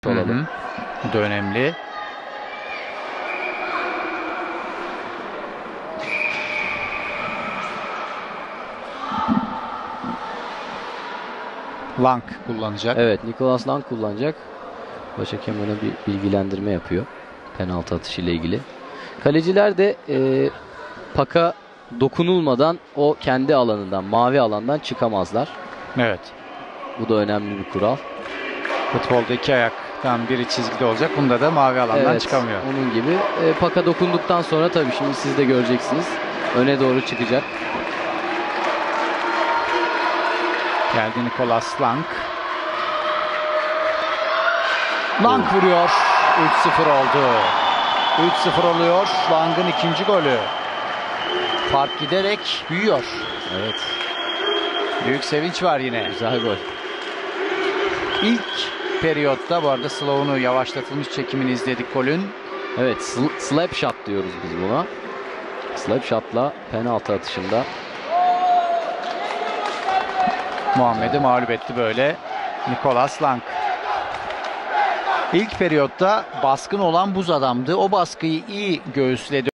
not alalım. Bu da önemli. Lang kullanacak. Evet, Nicolas Lang kullanacak. Baş hakem bana bir bilgilendirme yapıyor. Penaltı atışı ile ilgili. Kaleciler de paka dokunulmadan o kendi alanından, mavi alandan çıkamazlar. Evet. Bu da önemli bir kural. Futbolda iki ayaktan biri çizgide olacak. Bunda da mavi alandan çıkamıyor. Onun gibi. Paka dokunduktan sonra tabii şimdi siz de göreceksiniz. Öne doğru çıkacak. Geldi Nicolas Lang. Lang vuruyor. 3-0 oldu. 3-0 oluyor. Lang'ın ikinci golü. Fark giderek büyüyor. Evet. Büyük sevinç var yine. Güzel gol. İlk periyotta bu arada slow'unu, yavaşlatılmış çekimini izledik golün. Evet, slap shot diyoruz biz buna. Slap shot'la penaltı atışında Muhammed'i mağlup etti böyle Nicolas Lang. İlk periyotta baskın olan buz adamdı. O baskıyı iyi göğüsledi.